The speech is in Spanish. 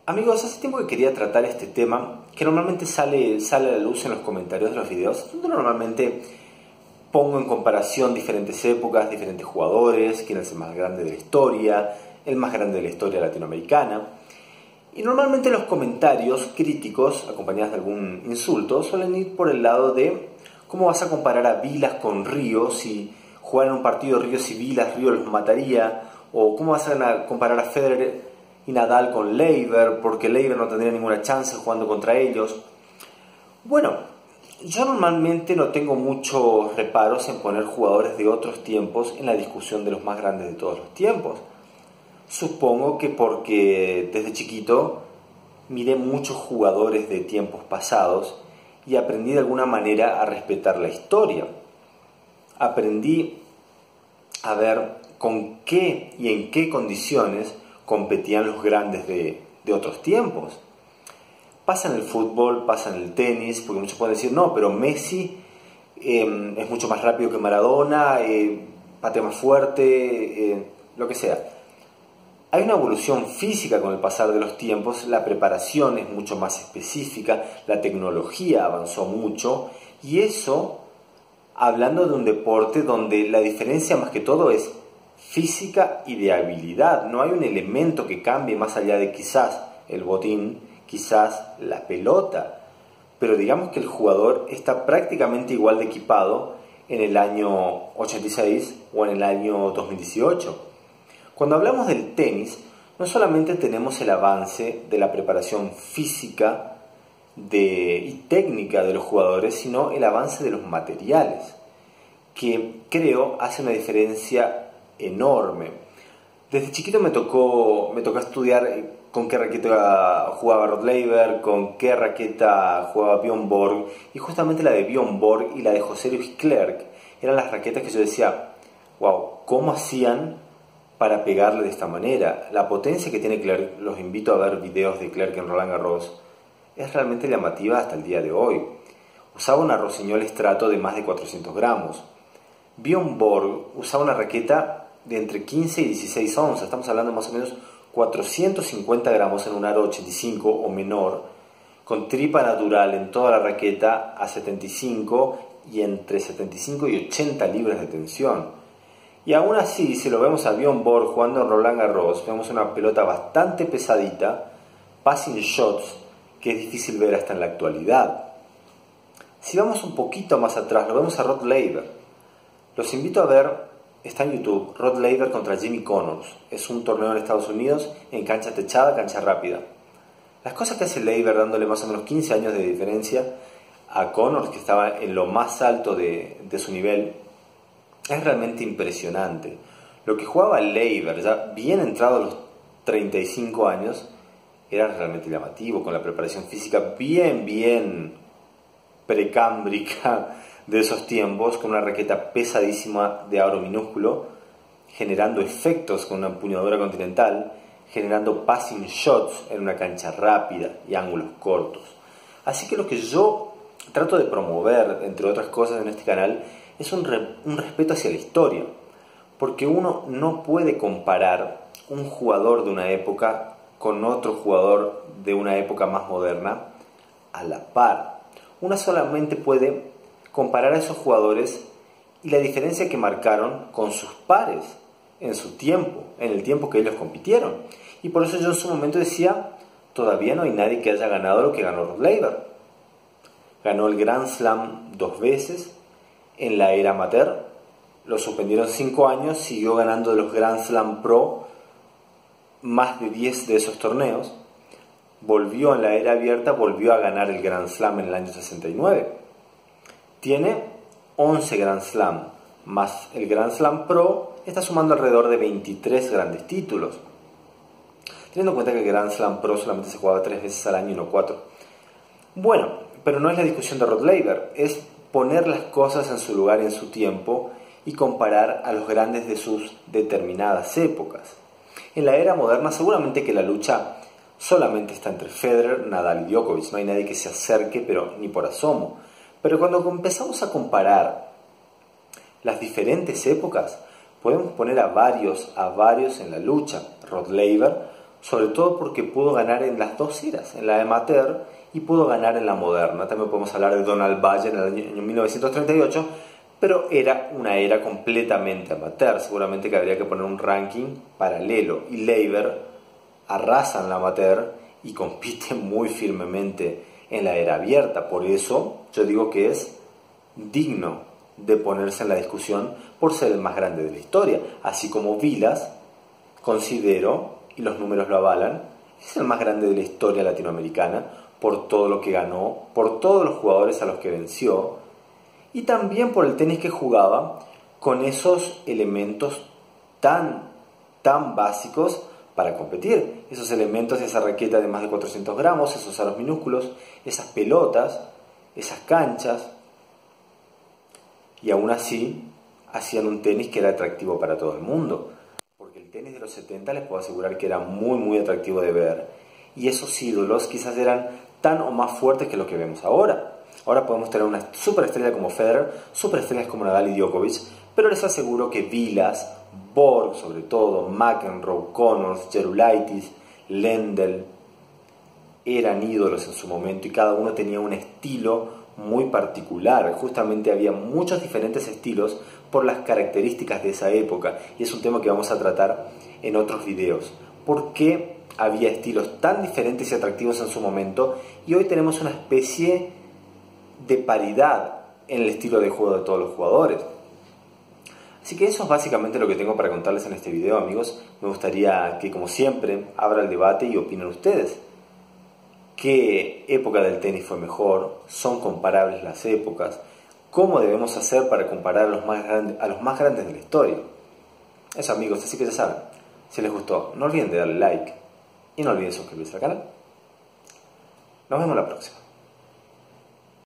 Amigos, hace tiempo que quería tratar este tema que normalmente sale a la luz en los comentarios de los videos, donde normalmente pongo en comparación diferentes épocas, diferentes jugadores, quién es el más grande de la historia, el más grande de la historia latinoamericana. Y normalmente los comentarios críticos, acompañados de algún insulto, suelen ir por el lado de cómo vas a comparar a Vilas con Ríos, si jugaran un partido Ríos y Vilas, Ríos los mataría, o cómo vas a comparar a Federer y Nadal con Laver, porque Laver no tendría ninguna chance jugando contra ellos. Bueno, yo normalmente no tengo muchos reparos en poner jugadores de otros tiempos en la discusión de los más grandes de todos los tiempos. Supongo que porque desde chiquito miré muchos jugadores de tiempos pasados y aprendí de alguna manera a respetar la historia. Aprendí a ver con qué y en qué condiciones competían los grandes de otros tiempos. Pasa en el fútbol, pasa en el tenis, porque muchos pueden decir, no, pero Messi es mucho más rápido que Maradona, patea más fuerte, lo que sea. Hay una evolución física con el pasar de los tiempos, la preparación es mucho más específica, la tecnología avanzó mucho, y eso, hablando de un deporte donde la diferencia más que todo es física y de habilidad. No hay un elemento que cambie más allá de quizás el botín, quizás la pelota. Pero digamos que el jugador está prácticamente igual de equipado en el año 86 o en el año 2018. Cuando hablamos del tenis, no solamente tenemos el avance de la preparación física y técnica de los jugadores, sino el avance de los materiales, que creo hace una diferencia enorme. Desde chiquito me tocó estudiar con qué raqueta jugaba Rod Laver, con qué raqueta jugaba Bjorn Borg, y justamente la de Bjorn Borg y la de José Luis Clerc eran las raquetas que yo decía, wow, ¿cómo hacían para pegarle de esta manera? La potencia que tiene Clerc, los invito a ver videos de Clerc en Roland Garros, es realmente llamativa hasta el día de hoy. Usaba una Rossignol Strato de más de 400 gramos. Bjorn Borg usaba una raqueta de entre 15 y 16 onzas, estamos hablando de más o menos 450 gramos en un aro 85 o menor, con tripa natural en toda la raqueta a 75 y entre 75 y 80 libras de tensión. Y aún así, si lo vemos a Bjorn Borg jugando en Roland Garros, vemos una pelota bastante pesadita, passing shots, que es difícil ver hasta en la actualidad. Si vamos un poquito más atrás, lo vemos a Rod Laver. Los invito a ver, está en YouTube, Rod Laver contra Jimmy Connors. Es un torneo en Estados Unidos, en cancha techada, cancha rápida. Las cosas que hace Laver dándole más o menos 15 años de diferencia a Connors, que estaba en lo más alto de su nivel, es realmente impresionante. Lo que jugaba Laver, ya bien entrado a los 35 años, era realmente llamativo, con la preparación física bien precámbrica de esos tiempos, con una raqueta pesadísima de aro minúsculo, generando efectos con una empuñadura continental, generando passing shots en una cancha rápida y ángulos cortos. Así que lo que yo trato de promover, entre otras cosas en este canal, es un respeto hacia la historia, porque uno no puede comparar un jugador de una época con otro jugador de una época más moderna a la par. Uno solamente puede comparar a esos jugadores y la diferencia que marcaron con sus pares en su tiempo, en el tiempo que ellos compitieron. Y por eso yo en su momento decía, todavía no hay nadie que haya ganado lo que ganó Rod Laver. Ganó el Grand Slam 2 veces en la era amateur, lo suspendieron 5 años, siguió ganando de los Grand Slam Pro más de 10 de esos torneos, volvió en la era abierta, volvió a ganar el Grand Slam en el año 69. Tiene 11 Grand Slam, más el Grand Slam Pro, está sumando alrededor de 23 grandes títulos. Teniendo en cuenta que el Grand Slam Pro solamente se jugaba 3 veces al año y no 4. Bueno, pero no es la discusión de Rod Laver, es poner las cosas en su lugar y en su tiempo y comparar a los grandes de sus determinadas épocas. En la era moderna seguramente que la lucha solamente está entre Federer, Nadal y Djokovic, no hay nadie que se acerque, pero ni por asomo. Pero cuando empezamos a comparar las diferentes épocas, podemos poner a varios en la lucha. Rod Laver sobre todo porque pudo ganar en las dos eras, en la amateur y pudo ganar en la moderna. También podemos hablar de Donald Ballard en el año 1938, pero era una era completamente amateur. Seguramente que habría que poner un ranking paralelo. Y Leiber arrasa en la amateur y compite muy firmemente en la era abierta. Por eso yo digo que es digno de ponerse en la discusión por ser el más grande de la historia. Así como Vilas, considero, y los números lo avalan, es el más grande de la historia latinoamericana por todo lo que ganó, por todos los jugadores a los que venció y también por el tenis que jugaba con esos elementos tan básicos para competir. Esos elementos, esa raqueta de más de 400 gramos, esos aros minúsculos, esas pelotas, esas canchas. Y aún así hacían un tenis que era atractivo para todo el mundo. Porque el tenis de los 70 les puedo asegurar que era muy atractivo de ver. Y esos ídolos quizás eran tan o más fuertes que lo que vemos ahora. Ahora podemos tener una superestrella como Federer, superestrellas como Nadal y Djokovic, pero les aseguro que Vilas, Borg sobre todo, McEnroe, Connors, Gerulaitis, Lendl, eran ídolos en su momento y cada uno tenía un estilo muy particular. Justamente había muchos diferentes estilos por las características de esa época y es un tema que vamos a tratar en otros videos. ¿Por qué había estilos tan diferentes y atractivos en su momento y hoy tenemos una especie de paridad en el estilo de juego de todos los jugadores? Así que eso es básicamente lo que tengo para contarles en este video, amigos. Me gustaría que, como siempre, abra el debate y opinen ustedes. ¿Qué época del tenis fue mejor? ¿Son comparables las épocas? ¿Cómo debemos hacer para comparar a los más grandes de la historia? Eso, amigos, así que ya saben. Si les gustó, no olviden de darle like y no olviden suscribirse al canal. Nos vemos la próxima.